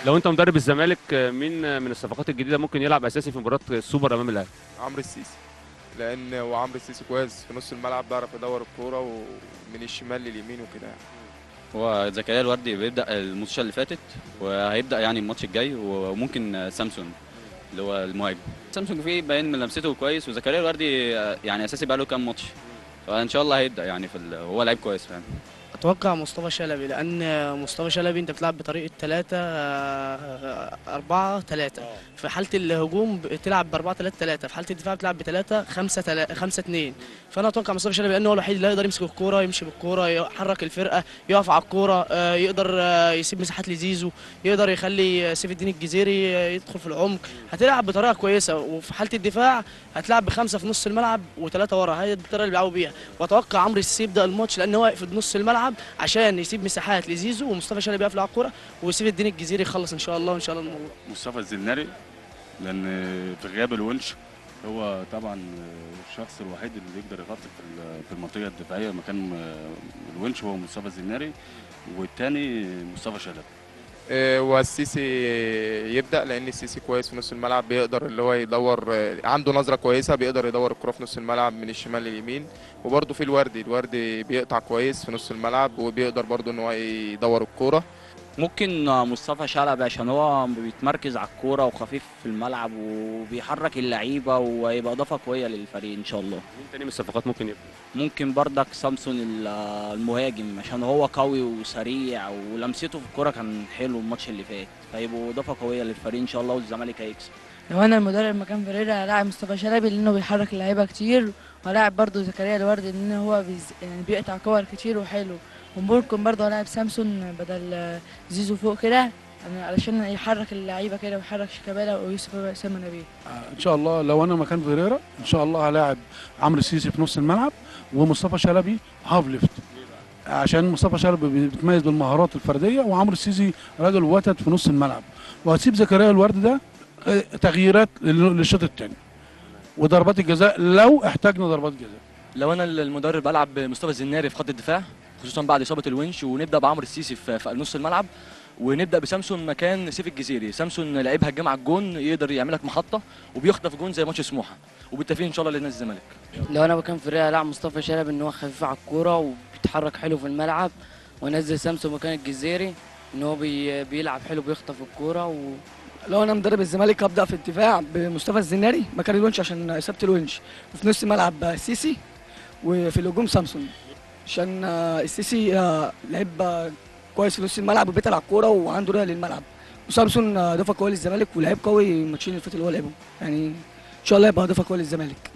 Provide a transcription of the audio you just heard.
لو انت مدرب الزمالك، مين من الصفقات الجديده ممكن يلعب اساسي في مباراه السوبر امام الاهلي؟ عمرو السيسي. لان هو عمرو السيسي كويس في نص الملعب، بيعرف يدور الكوره ومن الشمال لليمين وكده يعني. هو زكريا الوردي بيبدأ الماتش اللي فاتت، وهيبدأ يعني الماتش الجاي، وممكن سامسون اللي هو المهاجم. سامسونج فيه باين من لمسته كويس، وزكريا الوردي يعني اساسي بقى له كام ماتش، فان شاء الله هيبدأ يعني هو لعيب كويس فاهم. اتوقع مصطفى شلبي، لان مصطفى شلبي انت بتلعب بطريقه 3 4 3. في حاله الهجوم بتلعب ب 4 3 3، في حاله الدفاع بتلعب ب 3 5 2. فانا اتوقع مصطفى شلبي لانه هو الوحيد اللي يقدر يمسك الكوره، يمشي بالكوره، يحرك الفرقه، يقف على الكوره، يقدر يسيب مساحات لزيزو، يقدر يخلي سيف الدين الجزيري يدخل في العمق. هتلعب بطريقه كويسه، وفي حاله الدفاع هتلعب بخمسه في نص الملعب وثلاثه ورا. هي الطريقه اللي بيلعبوا بيها. واتوقع عمرو السيسي يبدا الماتش لان هو واقف في نص الملعب عشان يسيب مساحات لزيزو، ومصطفى شلبي يقف على الكوره، وسيف الدين الجزيري يخلص ان شاء الله، وان شاء الله الموضوع. مصطفى الزناري، لان في غياب الونش هو طبعا الشخص الوحيد اللي يقدر يغطي في المنطقه الدفاعيه مكان الونش هو مصطفى الزناري، والتاني مصطفى شلبي. والسيسي يبدا، لان السيسي كويس في نص الملعب، بيقدر اللي هو يدور، عنده نظره كويسه، بيقدر يدور الكره في نص الملعب من الشمال لليمين. وبرده في الوردي بيقطع كويس في نص الملعب، وبيقدر برده ان هو يدور الكوره. ممكن مصطفى شلبي عشان هو بيتمركز على الكوره وخفيف في الملعب وبيحرك اللعيبه، ويبقى اضافه قويه للفريق ان شاء الله. مين تاني من الصفقات ممكن يبدا؟ ممكن بردك سامسون المهاجم، عشان هو قوي وسريع ولمسته في الكوره كان حلو الماتش اللي فات، فيبقوا اضافه قويه للفريق ان شاء الله، والزمالك هيكسب. لو انا المدرب مكان فيريرا هلاعب مصطفى شلبي لانه بيحرك اللعيبه كتير، وهلاعب برضه زكريا الوردي لان هو يعني بيقطع كور كتير وحلو. وممكن برضه هلاعب سامسون بدل زيزو فوق كده، يعني علشان يحرك اللعيبه كده، ويحرك شيكابالا ويوسف سام نبيل. ان شاء الله لو انا مكان فيريرا ان شاء الله هلاعب عمرو السيسي في نص الملعب، ومصطفى شلبي هاف ليفت، عشان مصطفى شلبي بيتميز بالمهارات الفرديه، وعمرو السيسي راجل وتد في نص الملعب. وهسيب زكريا الورد ده تغييرات للشوط الثاني، وضربات الجزاء لو احتاجنا ضربات جزاء. لو انا المدرب العب بمصطفى الزناري في خط الدفاع، خصوصا بعد اصابه الونش، ونبدا بعمرو السيسي في نص الملعب، ونبدا بسامسون مكان سيف الجزيري. سامسون لعيب هجام على الجون، يقدر يعمل لك محطه وبيخطف جون زي ماتش سموحه، وبالتوفيق ان شاء الله لنادي الزمالك. لو انا مكان فريق هلاعب مصطفى شلبي ان هو خفيف على الكوره وبيتحرك حلو في الملعب، وانزل سامسون مكان الجزيري ان هو بيلعب حلو، بيخطف الكوره لو انا مدرب الزمالك هبدا في الدفاع بمصطفى الزناري مكان الونش عشان اصابه الونش، وفي نص الملعب السيسي، وفي الهجوم سامسون عشان السيسي لعيب كويس في نص الملعب وبيطلع على الكوره وعنده رؤيه للملعب، وسامسون اضافه قويه للزمالك ولعيب قوي الماتشين اللي فاتوا اللي هو لعبهم، يعني ان شاء الله يبقى اضافه قويه للزمالك.